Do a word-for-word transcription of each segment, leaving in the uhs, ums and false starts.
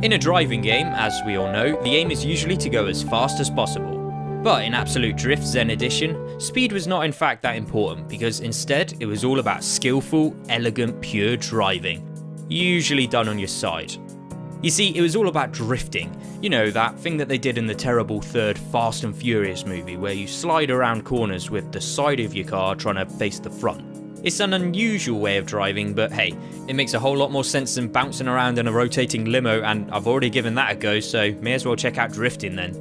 In a driving game, as we all know, the aim is usually to go as fast as possible. But in Absolute Drift Zen Edition, speed was not in fact that important, because instead it was all about skillful, elegant, pure driving, usually done on your side. You see, it was all about drifting, you know, that thing that they did in the terrible third Fast and Furious movie where you slide around corners with the side of your car trying to face the front. It's an unusual way of driving, but hey, it makes a whole lot more sense than bouncing around in a rotating limo, and I've already given that a go, so may as well check out drifting then.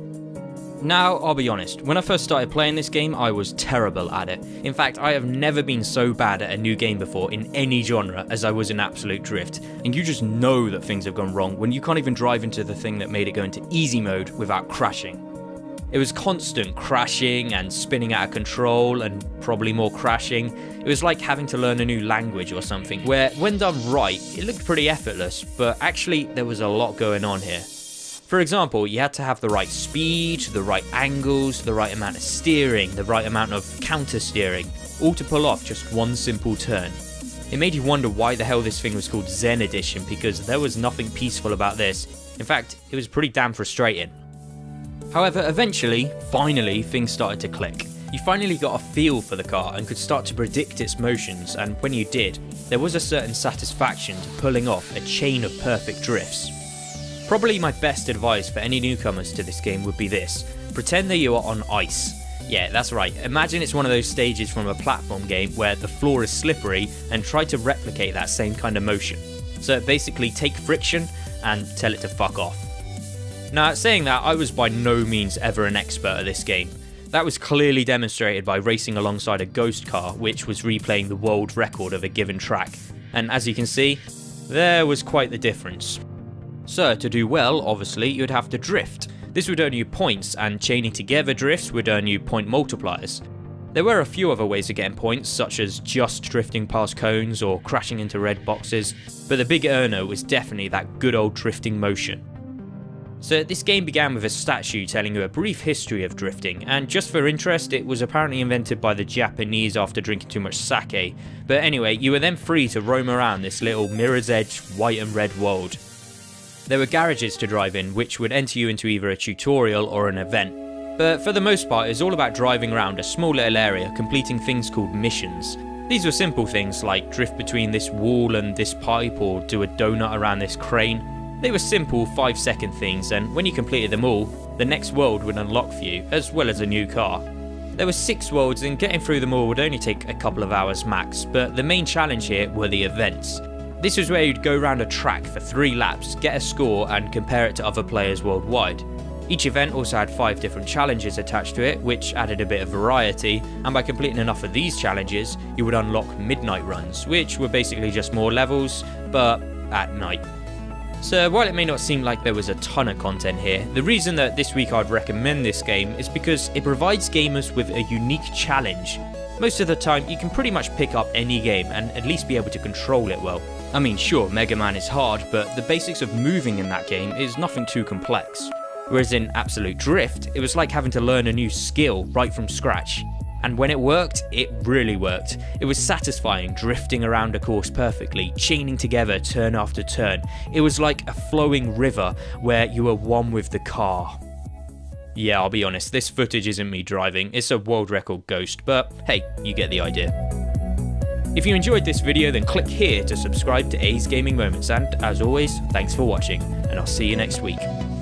Now, I'll be honest, when I first started playing this game, I was terrible at it. In fact, I have never been so bad at a new game before in any genre as I was in Absolute Drift, and you just know that things have gone wrong when you can't even drive into the thing that made it go into easy mode without crashing. It was constant crashing and spinning out of control and probably more crashing. It was like having to learn a new language or something, where when done right, it looked pretty effortless, but actually there was a lot going on here. For example, you had to have the right speed, the right angles, the right amount of steering, the right amount of counter steering, all to pull off just one simple turn. It made you wonder why the hell this thing was called Zen Edition, because there was nothing peaceful about this. In fact, it was pretty damn frustrating. However, eventually, finally, things started to click. You finally got a feel for the car and could start to predict its motions, and when you did, there was a certain satisfaction to pulling off a chain of perfect drifts. Probably my best advice for any newcomers to this game would be this: pretend that you are on ice. Yeah, that's right, imagine it's one of those stages from a platform game where the floor is slippery, and try to replicate that same kind of motion. So basically take friction and tell it to fuck off. Now, saying that, I was by no means ever an expert at this game. That was clearly demonstrated by racing alongside a ghost car, which was replaying the world record of a given track. And as you can see, there was quite the difference. So, to do well, obviously, you'd have to drift. This would earn you points, and chaining together drifts would earn you point multipliers. There were a few other ways of getting points, such as just drifting past cones or crashing into red boxes, but the big earner was definitely that good old drifting motion. So this game began with a statue telling you a brief history of drifting, and just for interest, it was apparently invented by the Japanese after drinking too much sake. But anyway, you were then free to roam around this little mirror's edge white and red world. There were garages to drive in, which would enter you into either a tutorial or an event. But for the most part, it was all about driving around a small little area, completing things called missions. These were simple things like drift between this wall and this pipe, or do a donut around this crane. They were simple five second things, and when you completed them all, the next world would unlock for you, as well as a new car. There were six worlds, and getting through them all would only take a couple of hours max, but the main challenge here were the events. This was where you'd go around a track for three laps, get a score, and compare it to other players worldwide. Each event also had five different challenges attached to it, which added a bit of variety, and by completing enough of these challenges, you would unlock midnight runs, which were basically just more levels, but at night. So while it may not seem like there was a ton of content here, the reason that this week I'd recommend this game is because it provides gamers with a unique challenge. Most of the time you can pretty much pick up any game and at least be able to control it well. I mean, sure, Mega Man is hard, but the basics of moving in that game is nothing too complex. Whereas in Absolute Drift, it was like having to learn a new skill right from scratch. And when it worked, it really worked. It was satisfying, drifting around a course perfectly, chaining together turn after turn. It was like a flowing river where you were one with the car. Yeah, I'll be honest, this footage isn't me driving, it's a world record ghost, but hey, you get the idea. If you enjoyed this video, then click here to subscribe to A's Gaming Moments, and as always, thanks for watching, and I'll see you next week.